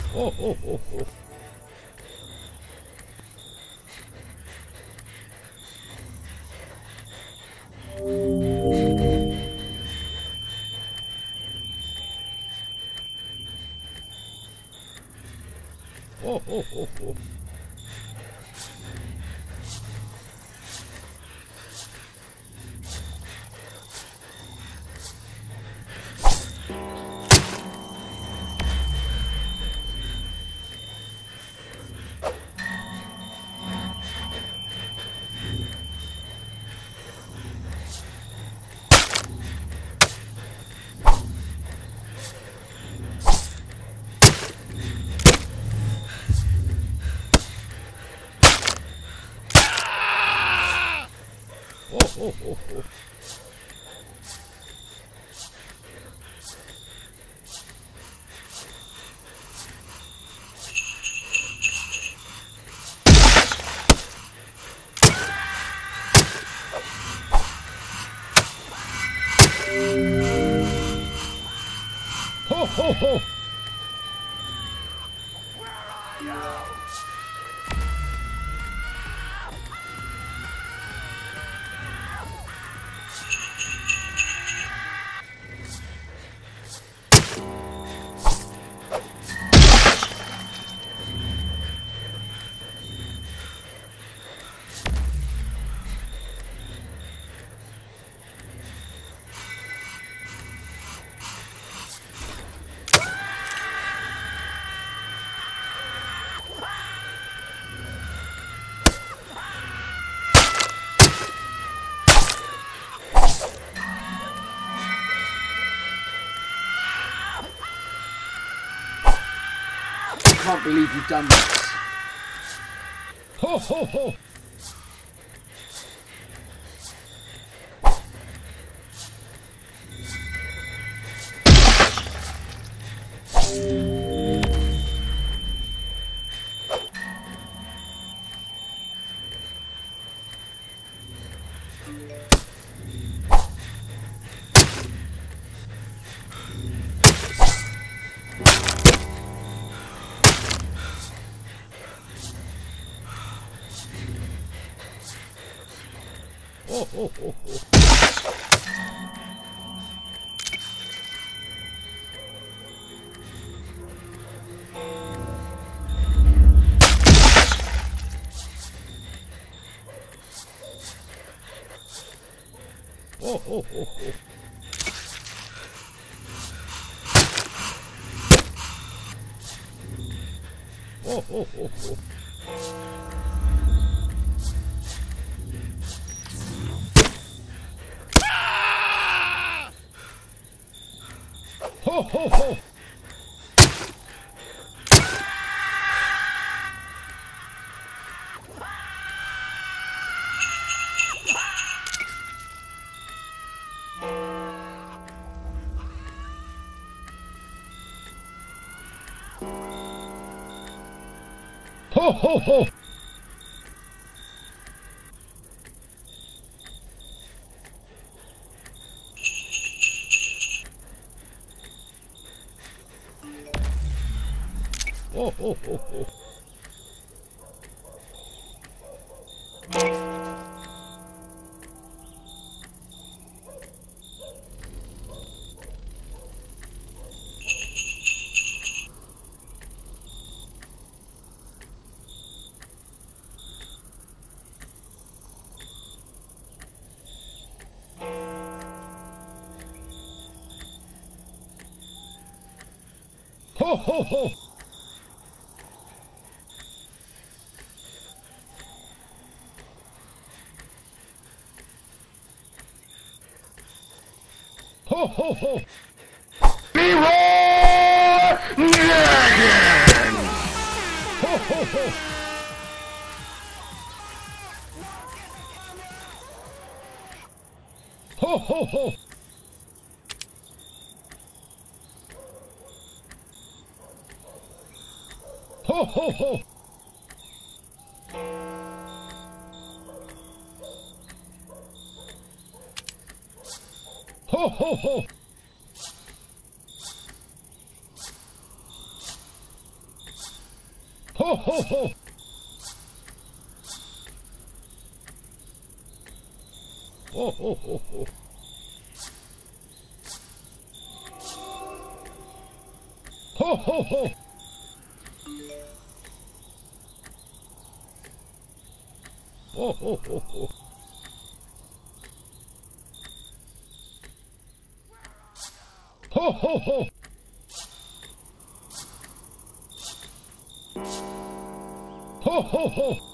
Ho ho ho ho. Ho ho ho ho. Ho ho ho ho. Ho ho ho. I can't believe you've done this. Ho ho ho. Ho ho ho ho. Ho ho ho ho. Ho ho ho ho. Ho ho ho. Ho ho ho. Ho ho ho ho. Ho ho ho. Ho ho ho. Beware dragon! Ho ho ho. Ho ho ho. Ho ho ho. Ho ho ho. Ho ho ho! Ho ho ho ho! Ho ho ho! Ho ho ho ho! Ho ho ho! Ho ho ho!